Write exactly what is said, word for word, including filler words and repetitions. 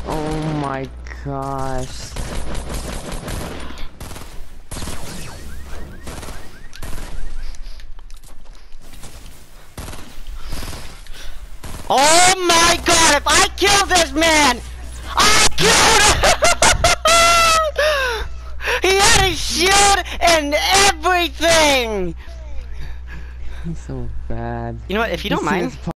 Oh my gosh. Oh my god, if I kill this man, I killed him! He had a shield and everything! He's so bad. You know what, if you don't mind,